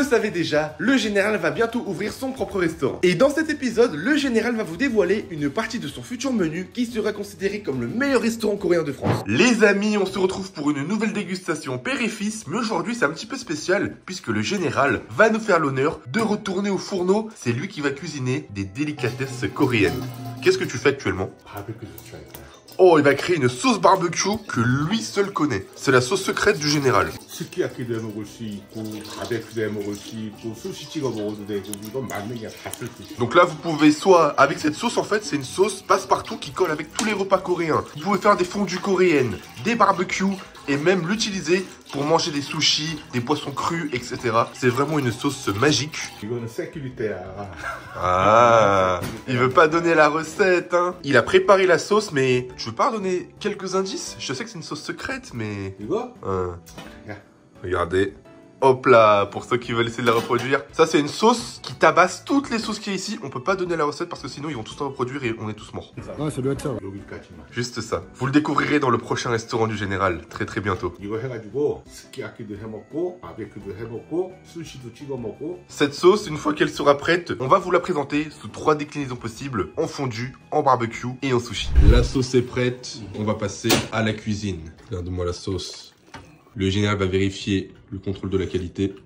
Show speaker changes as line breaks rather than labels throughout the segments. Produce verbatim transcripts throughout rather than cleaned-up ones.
savez déjà, le général va bientôt ouvrir son propre restaurant. Et dans cet épisode, le général va vous dévoiler une partie de son futur menu qui sera considéré comme le meilleur restaurant coréen de France. Les amis, on se retrouve pour une nouvelle dégustation père et fils, mais aujourd'hui c'est un petit peu spécial puisque le général va nous faire l'honneur de retourner au fourneau. C'est lui qui va cuisiner des délicatesses coréennes. Qu'est-ce que tu fais actuellement? Oh, il va créer une sauce barbecue que lui seul connaît. C'est la sauce secrète du général.
스키야키도 해 먹을 수 있고 바베큐도 해 먹을 수 있고 소시 찍어 먹어도 되고 이건 맞는 게 다 쓸 수 있어.
Donc là, vous pouvez soit avec cette sauce, en fait, c'est une sauce passe-partout qui colle avec tous les repas coréens. Vous pouvez faire des fondues coréennes, des barbecues et même l'utiliser pour manger des sushis, des poissons crus, et cetera. C'est vraiment une sauce magique.
이거는 sécurité야.
Ah, il veut pas donner la recette, hein. Il a préparé la sauce, mais je veux pas donner quelques indices. Je sais que c'est une sauce secrète, mais...
이거?
Euh... Regardez. Hop là, pour ceux qui veulent essayer de la reproduire. Ça, c'est une sauce qui tabasse toutes les sauces qu'il y a ici. On peut pas donner la recette parce que sinon, ils vont tous la reproduire et on est tous morts.
아, ça doit être ça. 여기까지만.
Juste ça. Vous le découvrirez dans le prochain restaurant du général, très très bientôt.
이거 해가지고 스키야키도 해 먹고 바베큐도 해 먹고 수시도 찍어 먹고.
Cette sauce, une fois qu'elle sera prête, on va vous la présenter sous trois déclinaisons possibles, en fondue, en barbecue et en sushi. La sauce est prête, on va passer à la cuisine. Regarde-moi la sauce. Le général va vérifier le contrôle de la qualité.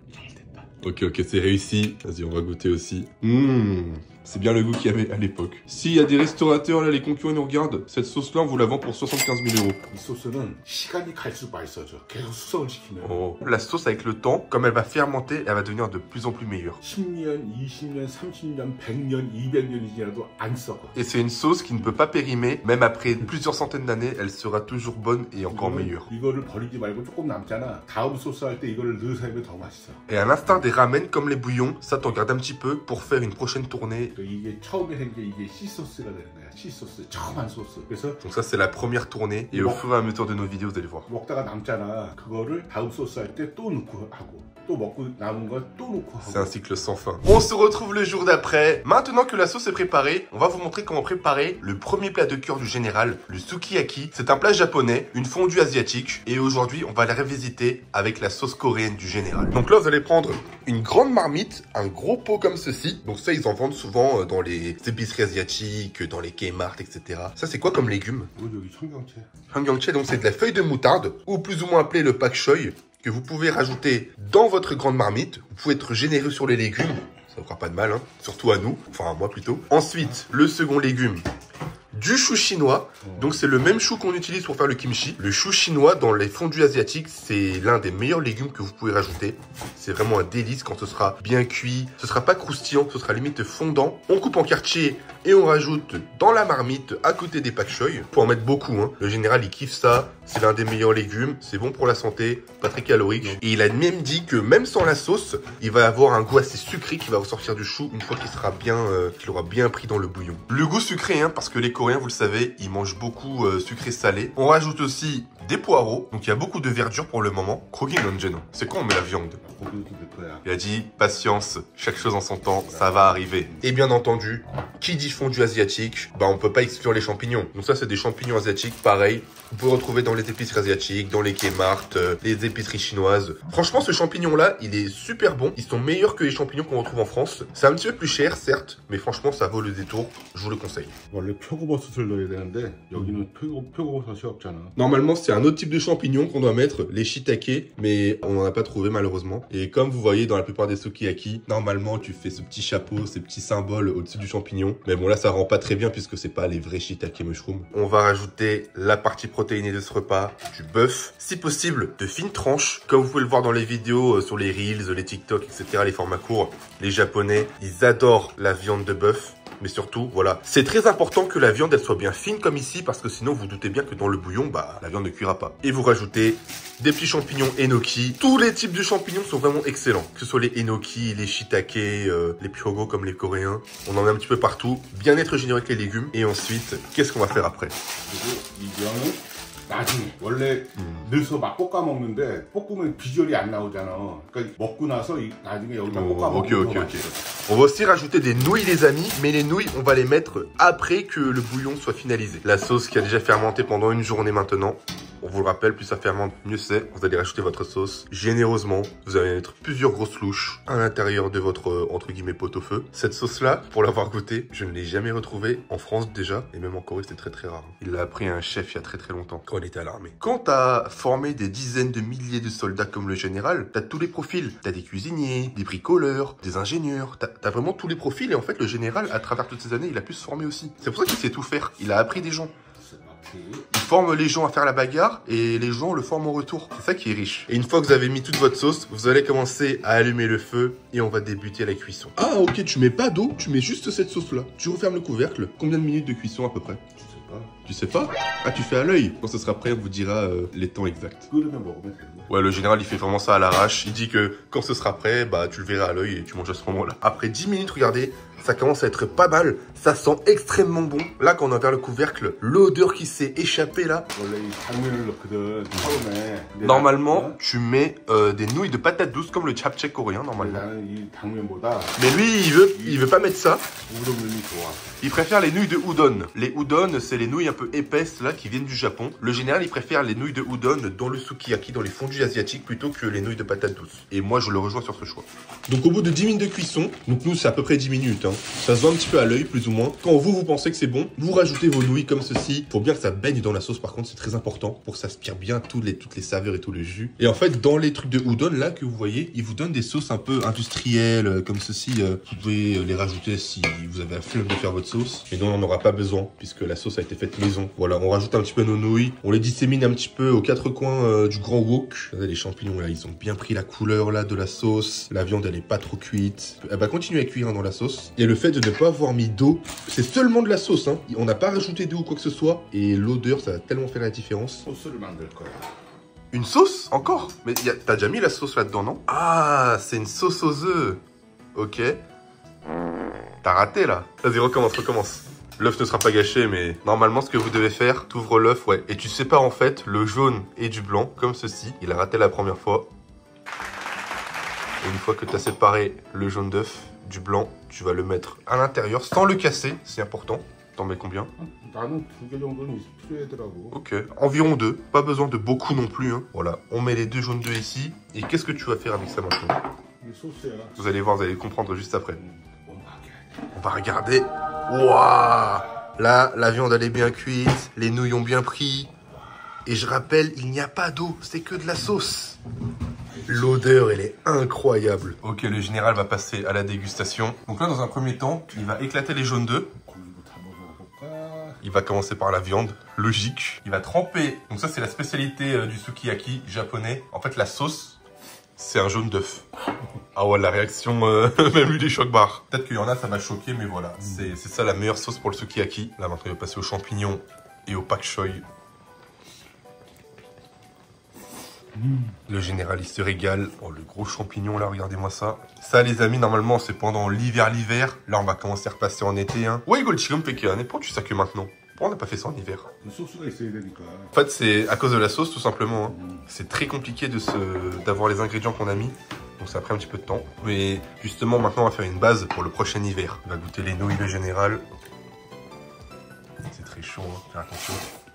Ok, ok, c'est réussi. Vas-y, on va goûter aussi. Mmh. C'est bien le goût qu'il y avait à l'époque. S'il y a des restaurateurs, là, les concurrents nous regardent, cette sauce-là, on vous la vend pour soixante-quinze mille euros.
이 소스는 시간이 갈수록 맛있어져. 계속 숙성을 시키면.
Oh. La sauce, avec le temps, comme elle va fermenter, elle va devenir de plus en plus meilleure.
십 년, 이십 년, 삼십 년, 백 년, 이백 년이 지나도 안 썩어.
Et c'est une sauce qui ne peut pas périmer. Même après plusieurs centaines d'années, elle sera toujours bonne et encore meilleure.
이거를 버리지 말고 조금 남잖아. 다음 소스 할 때 이거를 넣어서 하면 더 맛있어.
Et à l'instar des ramen, comme les bouillons, ça t'en garde un petit peu pour faire une prochaine tournée.
이게 처음에 한 게 이게 C소스가 되는 거야. C소스, 처음 한 소스. 그래서
Donc ça, c'est la première tournée. Et au fur et à mesure de nos vidéos, vous allez voir.
먹다가 남잖아. 그거를 다음 소스 할 때 또 넣고 하고 또 먹고 남은 거 또 넣고 하고.
C'est un cycle sans fin. On se retrouve le jour d'après. Maintenant que la sauce est préparée, on va vous montrer comment préparer le premier plat de cœur du général, le sukiyaki. C'est un plat japonais, une fondue asiatique. Et aujourd'hui, on va la revisiter avec la sauce coréenne du général. Donc là, vous allez prendre une grande marmite, un gros pot comme ceci. Donc ça, ils en vendent souvent dans les épiceries asiatiques, dans les Kmart, et cetera. Ça, c'est quoi comme légumes?
여기 청경채.
Hwangyeongchae, donc c'est de la feuille de moutarde, ou plus ou moins appelé le pak choy, que vous pouvez rajouter dans votre grande marmite. Vous pouvez être généreux sur les légumes, ça ne fera pas de mal, hein. Surtout à nous, enfin à moi plutôt. Ensuite, le second légume, du chou chinois. Donc c'est le même chou qu'on utilise pour faire le kimchi. Le chou chinois dans les fondus asiatiques, c'est l'un des meilleurs légumes que vous pouvez rajouter. C'est vraiment un délice quand ce sera bien cuit. Ce sera pas croustillant, ce sera limite fondant. On coupe en quartier et on rajoute dans la marmite à côté des pak choy. Faut en mettre beaucoup, hein. Le général, il kiffe ça. C'est l'un des meilleurs légumes. C'est bon pour la santé, pas très calorique. Et il a même dit que même sans la sauce, il va avoir un goût assez sucré qui va ressortir du chou une fois qu'il sera bien, euh, qu'il aura bien pris dans le bouillon. Le goût sucré, hein, parce que les Coréens, vous le savez, ils mangent beaucoup euh, sucré-salé. On rajoute aussi des poireaux. Donc il y a beaucoup de verdure pour le moment. Krogi nonjeno. C'est quand on met la viande? Il a dit patience, chaque chose en son temps, ça va arriver. Et bien entendu, qui dit fondu asiatique, bah on peut pas exclure les champignons. Donc ça, c'est des champignons asiatiques, pareil. Vous pouvez retrouver dans les épiceries asiatiques, dans les Kmart, euh, les épiceries chinoises. Franchement, ce champignon-là, il est super bon. Ils sont meilleurs que les champignons qu'on retrouve en France. C'est un petit peu plus cher, certes, mais franchement, ça vaut le détour. Je vous le conseille.
원래 표고버섯을 넣어야 되는데 여기는 표고, 표고버섯이 없잖아.
Normalement, c'est un autre type de champignon qu'on doit mettre, les shiitake, mais on n'en a pas trouvé malheureusement. Et comme vous voyez dans la plupart des sukiyaki, normalement, tu fais ce petit chapeau, ces petits symboles au-dessus du champignon. Mais bon, là, ça rend pas très bien puisque c'est pas les vrais shiitake mushrooms. On va rajouter la partie protéinée de ce repas, du bœuf, si possible de fines tranches, comme vous pouvez le voir dans les vidéos sur les reels, les TikTok, et cetera, les formats courts. Les Japonais, ils adorent la viande de bœuf. Mais surtout, voilà, c'est très important que la viande, elle soit bien fine comme ici, parce que sinon, vous doutez bien que dans le bouillon, bah, la viande ne cuira pas. Et vous rajoutez des petits champignons enoki. Tous les types de champignons sont vraiment excellents. Que ce soit les enoki, les shiitake, euh, les pyogo comme les Coréens. On en met un petit peu partout. Bien être généreux avec les légumes. Et ensuite, qu'est-ce qu'on va faire après?
나중에 원래 음. 넣어서 막 볶아 먹는데 볶으면 비주얼이 안 나오잖아. 그러니까 먹고 나서 이, 나중에 여기다 볶아 먹으면
okay, okay, okay. On va aussi rajouter des nouilles les amis, mais les nouilles on va les mettre après que le bouillon soit finalisé. La sauce qui a déjà fermenté pendant une journée maintenant. On vous le rappelle, plus ça fermente, mieux c'est. Vous allez rajouter votre sauce généreusement. Vous allez mettre plusieurs grosses louches à l'intérieur de votre, euh, entre guillemets, pot-au-feu. Cette sauce-là, pour l'avoir goûtée, je ne l'ai jamais retrouvée en France déjà. Et même en Corée, c'était très très rare. Il l'a appris à un chef il y a très très longtemps, quand il était à l'armée. Quand t'as formé des dizaines de milliers de soldats comme le général, t'as tous les profils. T'as des cuisiniers, des bricoleurs, des ingénieurs. T'as as vraiment tous les profils. Et en fait, le général, à travers toutes ces années, il a pu se former aussi. C'est pour ça qu'il sait tout faire. Il a appris des gens. Il forme les gens à faire la bagarre et les gens le forment en retour. C'est ça qui est riche. Et une fois que vous avez mis toute votre sauce, vous allez commencer à allumer le feu et on va débuter la cuisson. Ah ok, tu mets pas d'eau, tu mets juste cette sauce là. Tu refermes le couvercle. Combien de minutes de cuisson à peu près?
Je sais pas.
Tu sais pas? Ah, tu fais à l'œil. Quand ce sera prêt, on vous dira euh, les temps exacts. Ouais, le général, il fait vraiment ça à l'arrache. Il dit que quand ce sera prêt, bah tu le verras à l'œil et tu manges à ce moment-là. Après dix minutes, regardez, ça commence à être pas mal. Ça sent extrêmement bon. Là, quand on a ouvert le couvercle, l'odeur qui s'est échappée là. Normalement, tu mets euh, des nouilles de patates douces comme le japchae coréen, normalement. Mais lui, il veut, il veut pas mettre ça. Il préfère les nouilles de udon. Les udon, c'est les nouilles un peu épaisses là qui viennent du Japon. Le général, il préfère les nouilles de udon dans le sukiyaki, dans les fondus asiatiques, plutôt que les nouilles de patates douces. Et moi, je le rejoins sur ce choix. Donc au bout de dix minutes de cuisson, donc nous, c'est à peu près dix minutes. Hein. Ça se voit un petit peu à l'œil, plus ou moins. Quand vous, vous pensez que c'est bon, vous rajoutez vos nouilles comme ceci. Faut bien que ça baigne dans la sauce, par contre, c'est très important pour que ça aspire bien tous les, toutes les saveurs et tout le jus. Et en fait, dans les trucs de udon là que vous voyez, ils vous donnent des sauces un peu industrielles, comme ceci. Euh, vous pouvez les rajouter si vous avez la flemme de faire votre sauce. Mais non, on n'en aura pas besoin puisque la sauce a été faite maison. Voilà, on rajoute un petit peu nos nouilles. On les dissémine un petit peu aux quatre coins euh, du grand wok. Les champignons là, ils ont bien pris la couleur là de la sauce. La viande, elle est pas trop cuite. Elle va continuer à cuire hein, dans la sauce. Et le fait de ne pas avoir mis d'eau, c'est seulement de la sauce. Hein. On n'a pas rajouté d'eau ou quoi que ce soit. Et l'odeur, ça va tellement faire la différence. Une sauce encore? Mais t'as déjà mis la sauce là-dedans, non? Ah, c'est une sauce aux œufs. Ok. T'as raté là. Vas-y, recommence, recommence. L'œuf ne sera pas gâché, mais normalement, ce que vous devez faire, t'ouvres l'œuf, ouais. Et tu sépares en fait le jaune et du blanc, comme ceci. Il a raté la première fois. Et une fois que tu as séparé le jaune d'œuf du blanc, tu vas le mettre à l'intérieur sans le casser, c'est important. T'en mets combien? Ok, environ deux. Pas besoin de beaucoup non plus. Hein. Voilà, on met les deux jaunes d'œufs ici. Et qu'est-ce que tu vas faire avec ça maintenant? Vous allez voir, vous allez comprendre juste après. On va regarder. Waouh! Là, la viande elle est bien cuite, les nouilles ont bien pris. Et je rappelle, il n'y a pas d'eau, c'est que de la sauce. L'odeur, elle est incroyable. Ok, le général va passer à la dégustation. Donc là, dans un premier temps, il va éclater les jaunes d'œufs. Il va commencer par la viande, logique. Il va tremper, donc ça c'est la spécialité euh, du sukiyaki japonais. En fait, la sauce, c'est un jaune d'œuf. Ah ouais, la réaction, euh, même lui des chocs barres. Peut-être qu'il y en a, ça va choquer, mais voilà. C'est ça la meilleure sauce pour le sukiyaki. Là, maintenant, il va passer aux champignons et au pak choi. Mmh. Le général, il se régale. Oh, le gros champignon, là, regardez-moi ça. Ça, les amis, normalement, c'est pendant l'hiver, l'hiver. Là, on va commencer à repasser en été. Hein. Ouais, Golchigum fait qu'il y a un pourquoi tu sais que maintenant? Pourquoi on n'a pas fait ça en hiver? En fait, c'est à cause de la sauce, tout simplement. Hein. Mmh. C'est très compliqué de se d'avoir les ingrédients qu'on a mis. Donc ça a pris un petit peu de temps. Mais justement, maintenant, on va faire une base pour le prochain hiver. On va goûter les nouilles, le général. C'est très chaud, hein. Faire attention.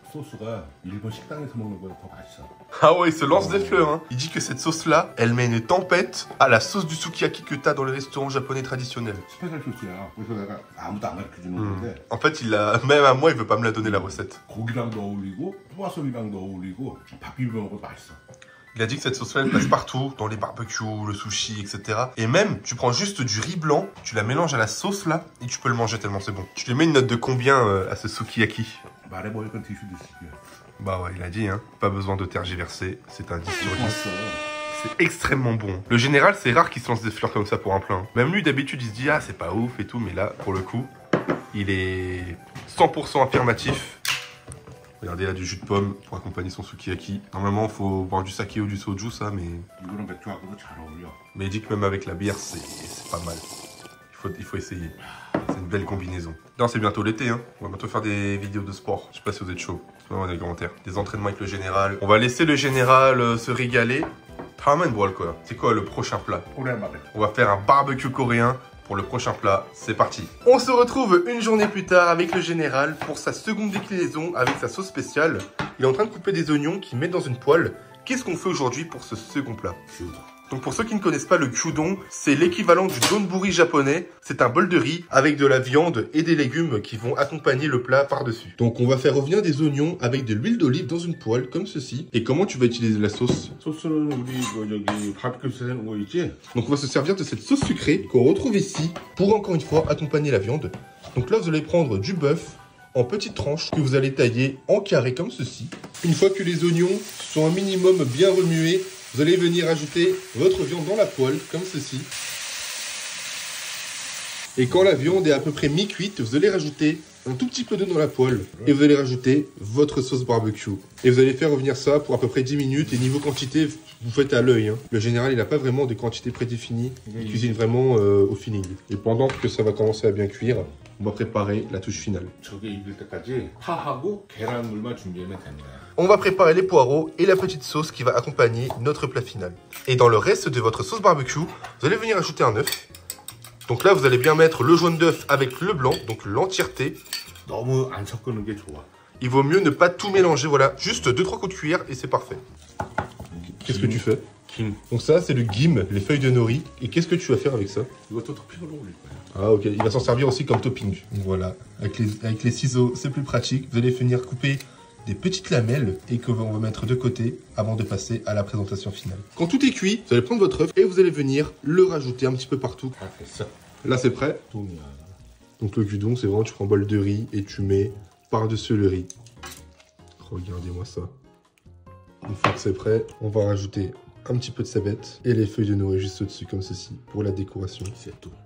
Ah ouais, il se lance des fleurs. Hein. Il dit que cette sauce-là, elle met une tempête à la sauce du sukiyaki que t'as dans les restaurants japonais traditionnels. Mmh. En fait, il a, même à moi, il veut pas me la donner la recette. Il a dit que cette sauce-là, elle passe partout, dans les barbecues, le sushi, et cetera. Et même, tu prends juste du riz blanc, tu la mélanges à la sauce là, et tu peux le manger tellement c'est bon. Tu lui mets une note de combien euh, à ce sukiyaki? Bah ouais, il a dit, hein. Pas besoin de tergiverser, c'est un dix sur dix. C'est extrêmement bon. Le général, c'est rare qu'il se lance des fleurs comme ça pour un plat. Hein. Même lui, d'habitude, il se dit, ah, c'est pas ouf et tout, mais là, pour le coup, il est cent pour cent affirmatif. Regardez, il a du jus de pomme pour accompagner son sukiyaki. Normalement, il faut boire du saké ou du soju, ça, mais... Mais il dit que même avec la bière, c'est pas mal. Il faut, il faut essayer. C'est une belle combinaison. Non, c'est bientôt l'été, hein. On va bientôt faire des vidéos de sport. Je sais pas si vous êtes chaud. Dites-moi dans les commentaires. Des entraînements avec le général. On va laisser le général euh, se régaler. C'est quoi le prochain plat? On va faire un barbecue coréen pour le prochain plat. C'est parti. On se retrouve une journée plus tard avec le général pour sa seconde déclinaison avec sa sauce spéciale. Il est en train de couper des oignons qu'il met dans une poêle. Qu'est-ce qu'on fait aujourd'hui pour ce second plat? Donc pour ceux qui ne connaissent pas le gyudon, c'est l'équivalent du donburi japonais. C'est un bol de riz avec de la viande et des légumes qui vont accompagner le plat par-dessus. Donc on va faire revenir des oignons avec de l'huile d'olive dans une poêle comme ceci. Et comment tu vas utiliser la sauce?
소스는 우리 그 저기 바비큐 해놓은 거 있지?
Donc on va se servir de cette sauce sucrée qu'on retrouve ici pour encore une fois accompagner la viande. Donc là vous allez prendre du bœuf en petites tranches que vous allez tailler en carré comme ceci. Une fois que les oignons sont un minimum bien remués, vous allez venir ajouter votre viande dans la poêle, comme ceci. Et quand la viande est à peu près mi-cuite, vous allez rajouter un tout petit peu d'eau dans la poêle. Et vous allez rajouter votre sauce barbecue. Et vous allez faire revenir ça pour à peu près dix minutes. Et niveau quantité, vous faites à l'œil. Hein. Le général, il n'a pas vraiment de quantité prédéfinie. Il cuisine vraiment euh, au feeling. Et pendant que ça va commencer à bien cuire, on va préparer la touche finale.
저게 익을 때까지 파하고 계란물만 준비하면 됩니다.
On va préparer les poireaux et la petite sauce qui va accompagner notre plat final. Et dans le reste de votre sauce barbecue, vous allez venir ajouter un œuf. Donc là, vous allez bien mettre le jaune d'œuf avec le blanc, donc l'entièreté.
너무 안 섞는 게 좋아.
Il vaut mieux ne pas tout mélanger, voilà. Juste deux trois coups de cuillère et c'est parfait. Qu'est-ce que tu fais?
김.
Donc ça, c'est le gim, les feuilles de nori. Et qu'est-ce que tu vas faire avec ça?
이것도 토핑으로 올릴 거야.
Ah ok, il va s'en servir aussi comme topping. Voilà, avec les, avec les ciseaux, c'est plus pratique. Vous allez venir couper des petites lamelles et que on va mettre de côté avant de passer à la présentation finale. Quand tout est cuit, vous allez prendre votre œuf et vous allez venir le rajouter un petit peu partout.
다 됐어.
Là, c'est prêt.
똥이야.
Donc le gyudon, c'est vraiment, tu prends un bol de riz et tu mets par-dessus le riz. Regardez-moi ça. Une fois que c'est prêt, on va rajouter un petit peu de savette et les feuilles de nori juste au-dessus comme ceci pour la décoration.
C'est tout.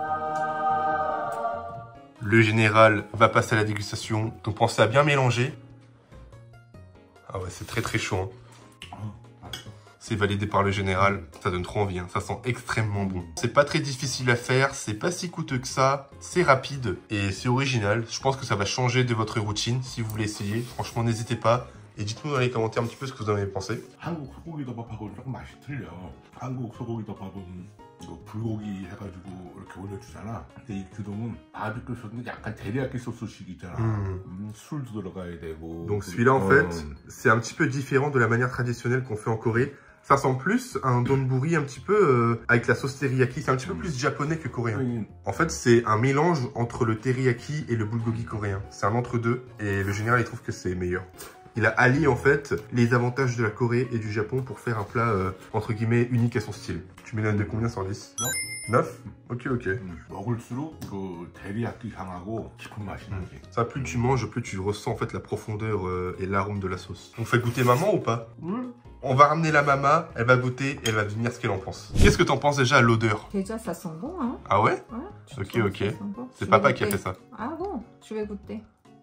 Le général va passer à la dégustation, donc pensez à bien mélanger. Ah ouais, c'est très très chaud. Hein. C'est validé par le général, ça donne trop envie, hein. Ça sent extrêmement bon. C'est pas très difficile à faire, c'est pas si coûteux que ça, c'est rapide et c'est original. Je pense que ça va changer de votre routine si vous voulez essayer. Franchement, n'hésitez pas. Et dites-nous dans les commentaires un petit peu ce que vous en avez pensé.
한국 소고기 덮밥하고는 조금 맛이 틀려. 한국 소고기 덮밥은 이거 불고기 해가지고 이렇게 올려주잖아. 근데 이 규동은 바비큐 소스는 약간 데리야끼 소스식 있잖아.
음.
음, 술도 들어가야 되고.
Donc celui-là en
어.
fait, c'est un petit peu différent de la manière traditionnelle qu'on fait en Corée. Ça ressemble plus à un donburi un petit peu euh, avec la sauce teriyaki. C'est un petit peu plus japonais que coréen.
Oui.
En fait, c'est un mélange entre le teriyaki et le bulgogi coréen. C'est un entre-deux et le général il trouve que c'est meilleur. Il a allié en fait les avantages de la Corée et du Japon pour faire un plat euh, entre guillemets unique à son style. Tu mets de combien sur dix? neuf? Ok, ok.
음, 먹을수록 그 데리야끼 향하고 깊은 맛이 나지.
Ça, plus tu manges, plus tu ressens en fait la profondeur euh, et l'arôme de la sauce. On fait goûter maman ou pas?
음.
On va ramener la mama, elle va goûter et elle va dire ce qu'elle en pense. Qu'est-ce que t'en penses déjà à l'odeur?
Déjà, ça sent bon, hein?
Ah ouais?
Ouais.
Ok,
Ça-
ok.
ça sent bon.
C'est
Je
papa
vais
qui a
goûter.
fait ça.
Ah bon? Je vais goûter.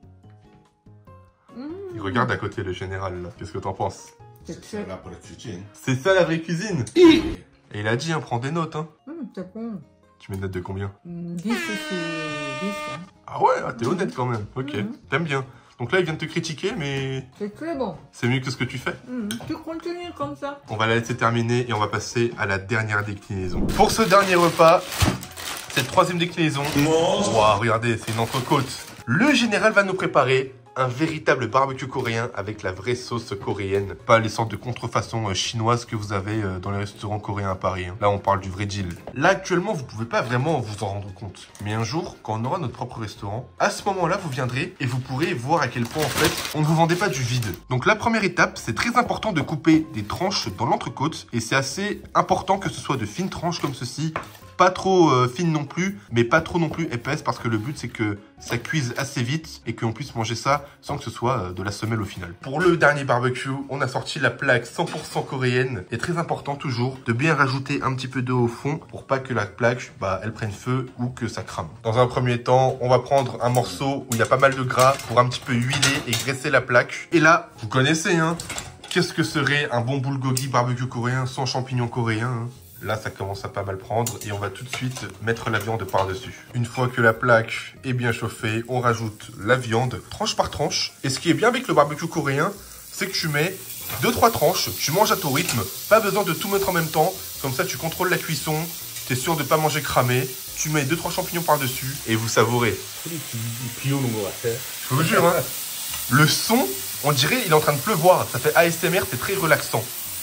Mmh.
Il regarde à côté le général là. Qu'est-ce que t'en penses?
C'est
C'est
très...
la vraie cuisine.
C'est ça la vraie cuisine. Et il a dit, hein, prends des notes. Hein.
Mmh, c'est bon.
Tu mets une note de combien?
Mmh, dix, c'est dix. Hein.
Ah ouais, ah, t'es honnête quand même. Ok,
Mhm.
t'aimes bien. Donc là, il vient de te critiquer, mais
C'est très bon.
c'est mieux que ce que tu fais.
Mmh. Tu continues comme ça.
On va la laisser terminer et on va passer à la dernière déclinaison. Pour ce dernier repas, cette troisième déclinaison, wow, regardez, c'est une entrecôte. Le général va nous préparer un véritable barbecue coréen avec la vraie sauce coréenne. Pas les sortes de contrefaçons euh, chinoises que vous avez euh, dans les restaurants coréens à Paris. Hein. Là, on parle du vrai deal. Là, actuellement, vous pouvez pas vraiment vous en rendre compte. Mais un jour, quand on aura notre propre restaurant, à ce moment-là, vous viendrez et vous pourrez voir à quel point, en fait, on ne vous vendait pas du vide. Donc, la première étape, c'est très important de couper des tranches dans l'entrecôte. Et c'est assez important que ce soit de fines tranches comme ceci. Pas trop euh, fine non plus, mais pas trop non plus épaisse parce que le but c'est que ça cuise assez vite et qu'on puisse manger ça sans que ce soit euh, de la semelle au final. Pour le dernier barbecue, on a sorti la plaque cent pour cent coréenne. Et très important toujours de bien rajouter un petit peu d'eau au fond pour pas que la plaque, bah, elle prenne feu ou que ça crame. Dans un premier temps, on va prendre un morceau où il y a pas mal de gras pour un petit peu huiler et graisser la plaque. Et là, vous connaissez hein, qu'est-ce que serait un bon bulgogi barbecue coréen sans champignons coréens hein. Là, ça commence à pas mal prendre et on va tout de suite mettre la viande par-dessus. Une fois que la plaque est bien chauffée, on rajoute la viande, tranche par tranche. Et ce qui est bien avec le barbecue coréen, c'est que tu mets deux trois tranches, tu manges à ton rythme, pas besoin de tout mettre en même temps. Comme ça, tu contrôles la cuisson T'es sûr de pas manger cramé. Tu mets deux trois champignons par-dessus et vous savourez.
소리 비 오는 것 같아.
Je vous jure, hein. Le son, on dirait il est en train de pleuvoir. Ça fait A S M R, c'est très relaxant.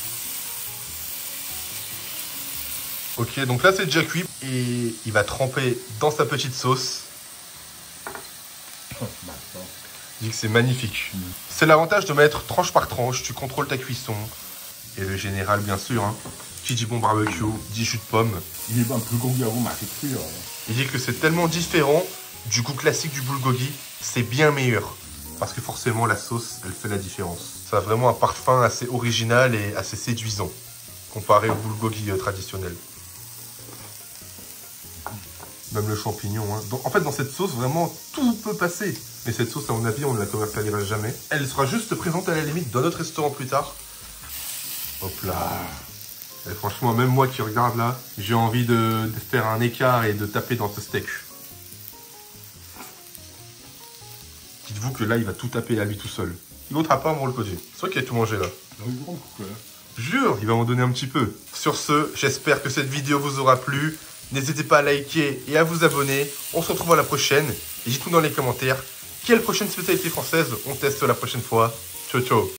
Ok, donc là c'est déjà cuit. Et il va tremper dans sa petite sauce.
맛있어.
Je dis que c'est magnifique. C'est l'avantage de mettre tranche par tranche. Tu contrôles ta cuisson. Et le général, bien sûr, hein. Qui dit bon barbecue, dit jus de pomme.
일반 불고기하고 맛이 틀려.
Il dit que c'est tellement différent du goût classique du bulgogi, c'est bien meilleur. Parce que forcément, la sauce, elle fait la différence. Ça a vraiment un parfum assez original et assez séduisant, comparé au bulgogi euh, traditionnel. Même le champignon. Hein. Donc, en fait, dans cette sauce, vraiment, tout peut passer. Mais cette sauce, à mon avis, on ne la commercialisera jamais. Elle sera juste présente à la limite dans notre restaurant plus tard. Hop là. Et franchement, même moi qui regarde là, j'ai envie de, de faire un écart et de taper dans ce steak. Dites-vous que là, il va tout taper à lui tout seul. L'autre a pas à me le poser. C'est vrai qu'il a tout mangé là.
이건 그래.
Jure, il va m'en donner un petit peu. Sur ce, j'espère que cette vidéo vous aura plu. N'hésitez pas à liker et à vous abonner. On se retrouve à la prochaine. Et dites-nous dans les commentaires quelle prochaine spécialité française on teste la prochaine fois. Ciao, ciao.